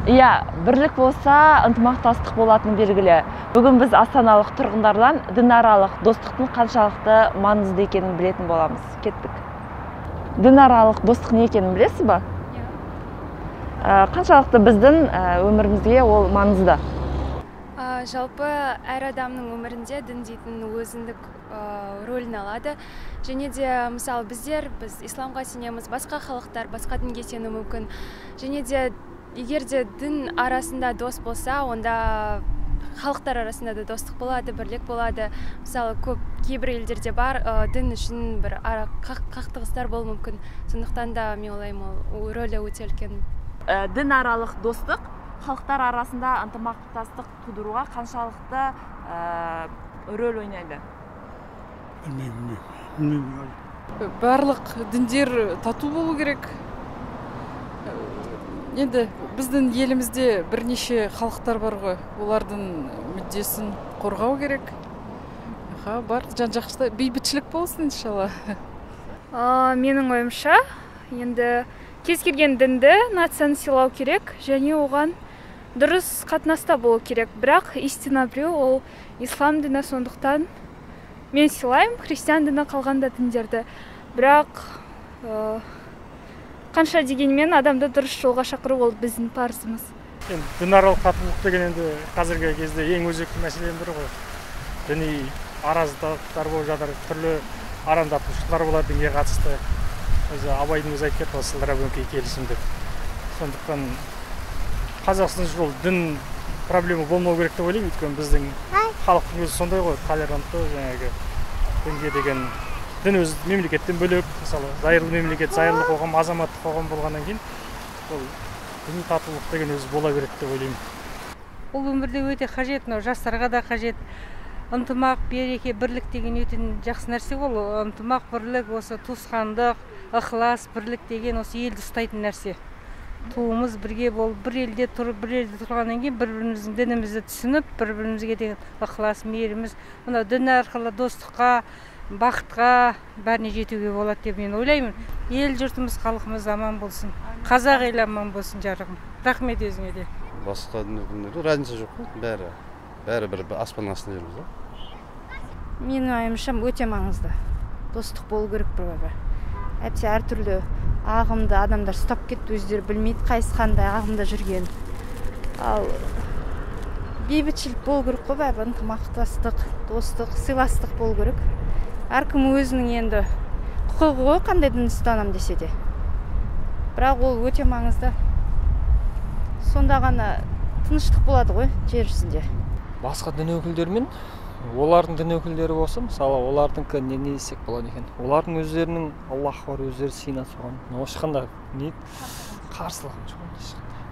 Иә, бірлік болса, ынтымақтастық болатыны белгілі. Бүгін біз астаналық тұрғындардан дінаралық достықтың қаншалықты маңызды екенін білетін боламыз. Кеттік. Дінаралық достық не екенін білесіз ба? Қаншалықты біздің өмірімізге ол маңызды? Жалпы әр адамның өмірінде дін дейтін өзіндік рөлін алады. Және де, мысалы, біз исламға сенеміз, басқа халықтар басқа дінге сену мүмкін. Және де, егер де дін арасында дос болса, онда халықтар арасында да достық болады, бірлік болады. Мысалы, кейбір елдерде бар, дін үшін бір қақтығыстар болуы мүмкін. Сондықтан да мен ойлаймын, ол рөлі өте үлкен. Дінаралық достық халықтар арасында ынтымақтастық тудыруға қаншалықты рөл ойнайды? Барлық діндер тату болу керек. Енді біздің елімізде бірнеше халықтар бар ғой, олардың мүддесін қорғау керек. Бар, жан-жақты бейбітшілік болсын, иншалла. Менің ойымша, енді кез келген дінді, нацияны сыйлау керек, және оған дұрыс қатынаста болу керек. Бірақ истина біреу, ол ислам діні, сондықтан мен сыйлаймын христиан діні қалғанда діндерді. Бірақ қанша дегенмен адамды дұрыс жолға шақыру, ол біздің парызымыз. Дінаралық татулық деген енді қазіргі кезде ең өзекті мәселенің бірі ғой. Діни араздықтар болып жатыр, түрлі арандатушылар болады дінге қатысты. Өзі Абайдың өзі айтып кетті, сылдыра өңкей келісім деп. Сондықтан Қазақстан үшін дін проблема болмау керек деп ойлаймын, өйткені біздің халықтың өзі сондай ғой, толерантты, жаңағы дінге деген дін өзі мемлекеттен бөлек, мысалы, зайырлы мемлекет, зайырлы қоғам, азаматтық қоғам болғаннан кейін, ол діни татулық деген өзі бола береді деп ойлаймын. Ол өмірде өте қажет, жастарға да қажет. Ынтымақ, береке, бірлік деген өте жақсы нәрсе ол. Ынтымақ, бірлік, осы туысқандық, ықылас, бірлік деген осы елді ұстайтын нәрсе. Туымыз бірге болып, бір елде тұрғаннан кейін бір-біріміздің дінімізді түсініп, бір-бірімізге деген ықылас, мейіріміз, мына дін арқылы достыққа, бақытқа бәріне жетуге болады деп мен ойлаймын. Ел жұртымыз, халқымыз аман болсын. Қазақ елі аман болсын, жарығым. Рахмет өзіңе де. Басқа дін өкілдері разница жоқ қой, бәрі бір аспан астында жүрміз. Менің ойымша өте маңызды. Достық болу керек бір-бірі. Әйтсе әртүрлі ағымды адамдар ұстап кетті, өздері білмейді қайсы қандай ағымда жүрген. Ал бейбітшілік болу керек қой, бәрі ынтымақтастық, достық, сыйластық болу керек. Әркім өзінің енді құқығы ғой, қандай дін ұстанам десе де. Бірақ ол өте маңызды. Сонда ғана тыныштық болады ғой жер жүзінде. Басқа дін өкілдерімен, олардың дін өкілдері болса, мысалы, олардың не десек болады екен. Олардың өздерінің Аллах бар, өздері сыйынады соған. Ешқандай қарсылығым жоқ.